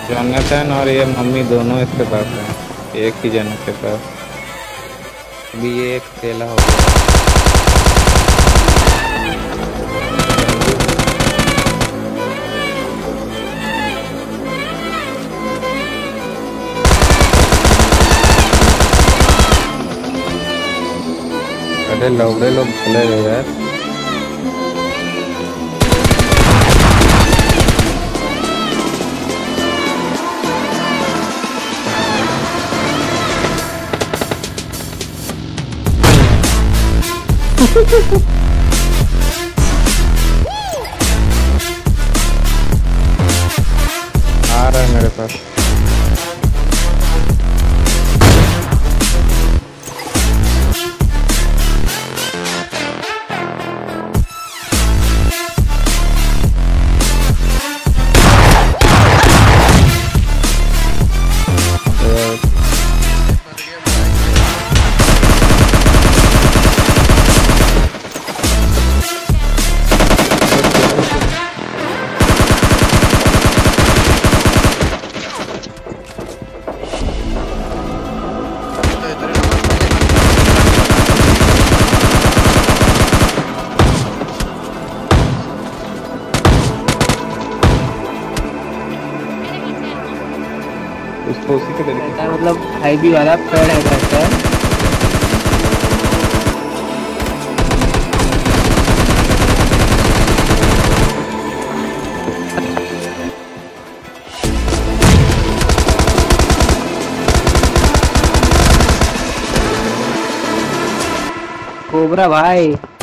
Jonathan और ये mummy दोनों इसके पास है, एक ही जन के पास। अभी ये एक अकेला हो गया। अरे लौड़े लोग चले गए यार। आ रहा है मेरे पास। उसको उसी के तरीके मतलब हाईवी वाला पेड़ है कहते हैं। कोबरा भाई